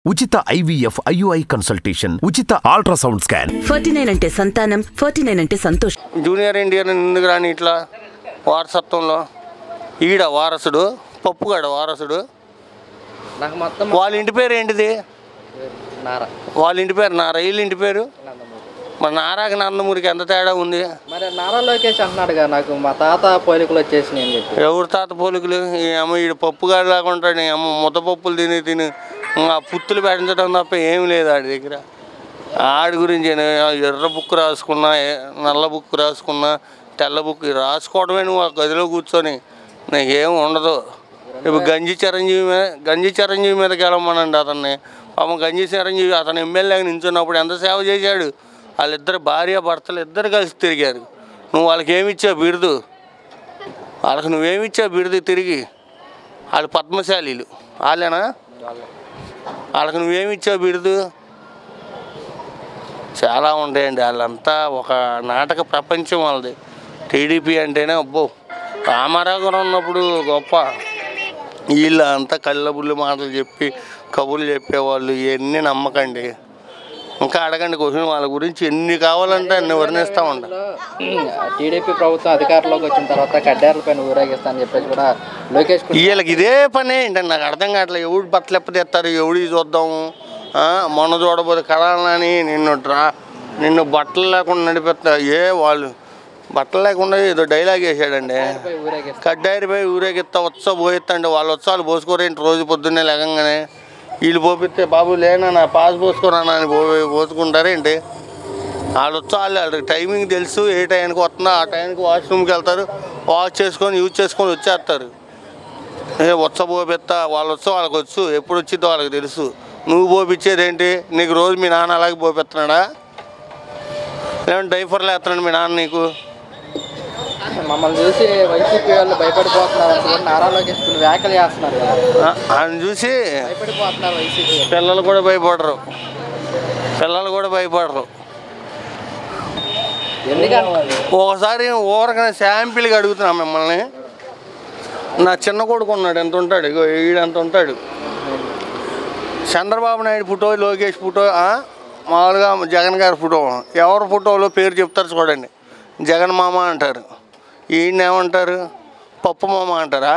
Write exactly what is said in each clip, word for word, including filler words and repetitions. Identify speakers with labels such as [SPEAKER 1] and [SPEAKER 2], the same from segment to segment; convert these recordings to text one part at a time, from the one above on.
[SPEAKER 1] ఉచిత IVF IUI consultation, ఉచిత ultrasound scan.
[SPEAKER 2] Forty nine అంటే సంతానం, ఫార్టీ నైన్ అంటే సంతోషం.
[SPEAKER 3] జూనియర్ ఎన్టీఆర్ ఎందుకు రాని ఇట్లా వారసత్వంలో ఈడ వారసుడు, పప్పుగాడ వారసుడు.
[SPEAKER 4] నాకు మొత్తం
[SPEAKER 3] వాళ్ళ ఇంటి పేరు ఏంటిది?
[SPEAKER 4] నారా.
[SPEAKER 3] వాళ్ళ ఇంటి పేరు నారా, వీళ్ళ ఇంటి పేరు మరి నారాకి నందమూరికి ఎంత తేడా ఉంది?
[SPEAKER 4] మరి నారా లోకేష్ అంటున్నాడుగా నాకు మా తాత పోలికలు వచ్చేసినాయి అని చెప్పి.
[SPEAKER 3] ఎవరు తాత పోలికలు? ఈ అమ్మ ఈడు పప్పుగాడు లాగా ఉంటాడు. అమ్మ ముద్దపప్పులు తిని తిని ఆ పుత్తులు పెట్టించడం తప్ప ఏమి లేదు ఆడి దగ్గర. ఆడి గురించి ఎర్ర బుక్ రాసుకున్నా, నల్ల బుక్ రాసుకున్నా, తెల్ల బుక్ రాసుకోవడమే నువ్వు ఆ గదిలో కూర్చొని, నీకేం ఉండదు. ఇప్పుడు గంజి చిరంజీవి మీద గంజి చిరంజీవి మీద గెలవమనండి అతన్ని. పాపం గంజి చిరంజీవి అతను ఎమ్మెల్యేగా నించున్నప్పుడు ఎంత సేవ చేశాడు. వాళ్ళిద్దరు భార్య భర్తలు ఇద్దరు కలిసి తిరిగారు. నువ్వు వాళ్ళకి ఏమిచ్చావు బిరుదు? వాళ్ళకి నువ్వేమిచ్చావు బిరుదు తిరిగి? వాళ్ళు పద్మశాలీలు వాళ్ళేనా? వాళ్ళకి నువ్వేమిచ్చావు బిరుదు? చాలా ఉంటాయండి. వాళ్ళంతా ఒక నాటక ప్రపంచం వాళ్ళది. టీడీపీ అంటేనే అబ్బో, రామారావు గారు ఉన్నప్పుడు గొప్ప. వీళ్ళు అంతా కళ్ళబుల్లి మాటలు చెప్పి కబుర్లు చెప్పేవాళ్ళు. ఇవన్నీ నమ్మకండి. ఇంకా అడగండి క్వశ్చన్ వాళ్ళ గురించి. ఎన్ని కావాలంటే అన్ని వర్ణిస్తూ ఉంటాం.
[SPEAKER 4] టీడీపీ ప్రభుత్వం అధికారంలోకి వచ్చిన తర్వాత కడ్డారుల పైన ఊరేగిస్తా అని చెప్పేసి కూడా లోకేష్
[SPEAKER 3] వీళ్ళకి ఇదే పనే ఏంటంటే నాకు అర్థం కావట్లేదు. ఎవడు బట్టలు ఎప్పతేస్తారు, ఎవడి చూద్దాము. మొన్న చూడబోతే కళాలని నిన్ను డ్రా నిన్ను బట్టలు లేకుండా నడిపిస్తా. ఏ వాళ్ళు బట్టలు లేకుండా ఏదో డైలాగ్ వేసాడండి. కడ్డారిపై ఊరేగిస్తా ఉత్సవ పోయిస్తా అంటే వాళ్ళ ఉత్సవాలు పోసుకోరేంటి? రోజు పొద్దున్నే లేకంగానే వీళ్ళు పోపిస్తే బాబు లేనా నా పాస్ పోసుకోరా అని పో పోసుకుంటారేంటి? వాళ్ళు ఉత్సవాలు వాళ్ళకి టైమింగ్ తెలుసు. ఏ టైంకి వస్తున్నా ఆ టైంకి వాష్రూమ్కి వెళ్తారు, వాష్ చేసుకొని యూజ్ చేసుకొని వచ్చేస్తారు. ఏ ఉత్సవ పోపిస్తా వాళ్ళ ఉత్సవం వాళ్ళకి వచ్చు, ఎప్పుడు వచ్చిందో వాళ్ళకి తెలుసు. నువ్వు పోపించేది ఏంటి? నీకు రోజు మీ నాన్న అలాగే పోపిస్తున్నాడా? లేదంటే డైఫర్లు వేస్తున్నాడు మీ నాన్న నీకు?
[SPEAKER 4] మమ్మల్ని చూసి వైసీపీ వాళ్ళు భయపడిపోతున్నారు. నారా లోకేష్ వ్యాఖ్యలు చేస్తున్నారు కదా,
[SPEAKER 3] ఆయన చూసి
[SPEAKER 4] భయపడిపోతున్నారు వైసీపీ
[SPEAKER 3] పిల్లలు కూడా భయపడరు. పిల్లలు కూడా భయపడరు.
[SPEAKER 4] ఎందుకంటే
[SPEAKER 3] ఒకసారి ఊరకనే శాంపిల్గా అడుగుతున్నా మిమ్మల్ని. నా చిన్న కొడుకు ఉన్నాడు, ఎంత ఉంటాడు? ఇగో ఈడంత ఉంటాడు. చంద్రబాబు నాయుడు ఫోటో, లోకేష్ ఫోటో, మామూలుగా జగన్ గారి ఫోటో, ఎవరి ఫోటోలో పేరు చెప్తారు చూడండి. జగన్ మామ అంటారు. ఈయన ఏమంటారు? పప్పు మామ అంటారా?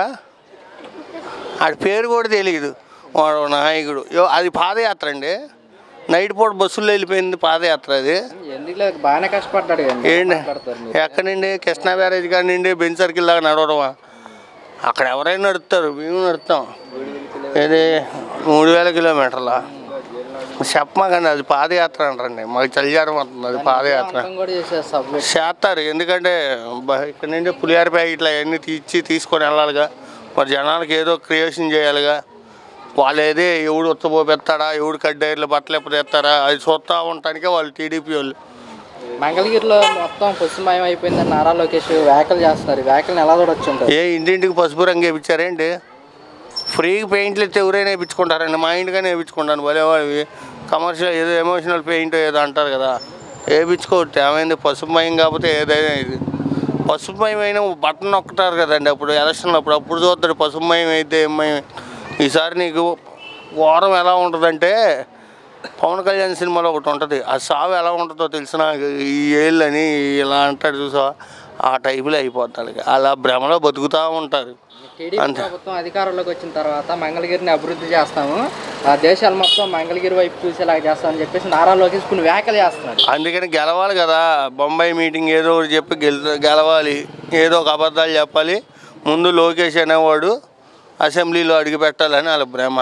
[SPEAKER 3] ఆడి పేరు కూడా తెలియదు. వాడు నాయకుడు. అది పాదయాత్ర అండి. నైట్ పూట బస్సుల్లో వెళ్ళిపోయింది పాదయాత్ర. అది
[SPEAKER 4] బాగానే కష్టపడ్డాడు
[SPEAKER 3] ఏంటి? ఎక్కడి నుండి? కృష్ణా బ్యారేజ్ కాడి నుండి బెంచ్ సర్కిల్ దాకా నడవడమా? అక్కడ ఎవరైనా నడుపుతారు, మేము నడుపుతాం. ఇది మూడు వేల కిలోమీటర్ల చెప్పమాకండి. అది పాదయాత్ర అంటారండి. మాకు చలిజారం అవుతుంది. అది పాదయాత్ర చేస్తారు. ఎందుకంటే ఇక్కడ నుండి పులిహార ప్యాకెట్లు అవన్నీ తీసి తీసుకొని వెళ్ళాలిగా. మరి జనాలకు ఏదో క్రియేషన్ చేయాలిగా. వాళ్ళు ఏదే ఎవడు ఉత్తపోపెత్తాడా, ఎవడు కడ్డేర్లు బట్టలు ఎప్పుడు తెస్తారా అది చూస్తూ ఉండటానికే వాళ్ళు టీడీపీ వాళ్ళు.
[SPEAKER 4] మంగళగిరిలో మొత్తం పసుమయం అయిపోయిందని నారా లోకేష్ వ్యాఖ్యలు చేస్తున్నారు. వ్యాఖ్యలను ఎలా చూడొచ్చు?
[SPEAKER 3] ఏ ఇంటింటికి పసుపు రంగు వేయించారేంటి? ఫ్రీగా పెయింట్లు ఇస్తే ఎవరైనా వేయించుకుంటారండి. మా ఇంటిగానే వేయించుకుంటాను. భలే వాళ్ళవి కమర్షియల్ ఏదో ఎమోషనల్ పెయింట్ ఏదో అంటారు కదా, వేయించుకోవచ్చు. ఏమైంది? పసుపుమయం కాకపోతే ఏదైనా ఇది పసుపుమయం అయినా బట్టన్ నొక్కుతారు కదండి అప్పుడు ఎలక్షన్లు. అప్పుడు అప్పుడు చూస్తాడు పసుపుమయం అయితే ఏమయం. ఈసారి నీకు ఘోరం ఎలా ఉంటుందంటే పవన్ కళ్యాణ్ సినిమాలో ఒకటి ఉంటుంది. ఆ సావు ఎలా ఉంటుందో తెలిసిన ఈ ఏళ్ళని ఇలా అంటాడు చూసా, ఆ టైపులో అయిపోతాడు. అలా భ్రమలో బతుకుతూ ఉంటారు.
[SPEAKER 4] టీడీపీ ప్రభుత్వం అధికారంలోకి వచ్చిన తర్వాత మంగళగిరిని అభివృద్ధి చేస్తాము, ఆ దేశాలు మొత్తం మంగళగిరి వైపు చూసేలాగా చేస్తామని చెప్పేసి నారా లోకేష్ కొన్ని వ్యాఖ్యలు చేస్తున్నాడు.
[SPEAKER 3] అందుకని గెలవాలి కదా. బొంబాయి మీటింగ్ ఏదో ఒకటి చెప్పి గెల గెలవాలి ఏదో ఒక అబద్ధాలు చెప్పాలి. ముందు లోకేష్ అనేవాడు అసెంబ్లీలో అడుగు పెట్టాలని వాళ్ళ భ్రమ.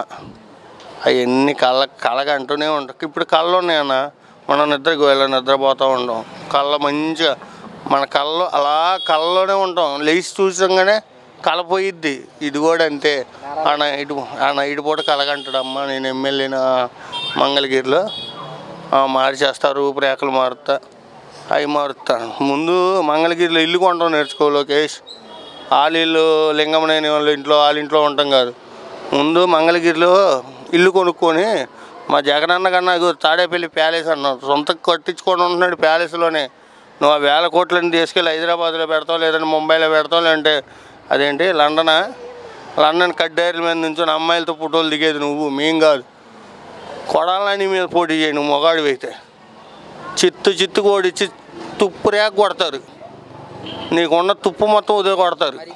[SPEAKER 3] అవన్నీ కళ్ళ కళ్ళగంటూనే ఉంటాయి. ఇప్పుడు కళ్ళు ఉన్నాయన్న, మనం నిద్రకు వెళ్ళ నిద్రపోతూ ఉంటాం. కళ్ళ మంచిగా మన కళ్ళు అలా కళ్ళలోనే ఉంటాం. లేచి చూసంగానే కళ పోయిద్ది. ఇది కూడా అంతే. ఆ నైట్ ఆ నైట్ పూట కలగంటాడమ్మా నేను ఎమ్మెల్యేన మంగళగిరిలో మార్చేస్తా, రూపురేఖలు మారుతా, అవి మారుతాను. ముందు మంగళగిరిలో ఇల్లు కొనడం నేర్చుకో లోకేష్. వాళ్ళ ఇల్లు లింగమనేని వాళ్ళ ఇంట్లో వాళ్ళ ఇంట్లో ఉంటాం కాదు. ముందు మంగళగిరిలో ఇల్లు కొనుక్కొని మా జగనన్న కన్నా తాడేపల్లి ప్యాలెస్ అన్నాడు, సొంతకు కట్టించుకొని ఉంటున్నాడు ప్యాలెస్లోనే. నువ్వు ఆ వేల కోట్లని తీసుకెళ్ళి హైదరాబాద్లో పెడతావు, లేదంటే ముంబైలో పెడతావు, లేదంటే అదేంటి లండనా లండన్ కడ్డైర్ల మీద నుంచి అమ్మాయిలతో ఫోటోలు దిగేది నువ్వు, మేం కాదు. కొడాలని మీద పోటీ చేయను మొగాడు అయితే చిత్తు చిత్తు కోడిచ్చి తుప్పు రేక కొడతారు నీకున్న తుప్పు మొత్తం ఉదయం కొడతారు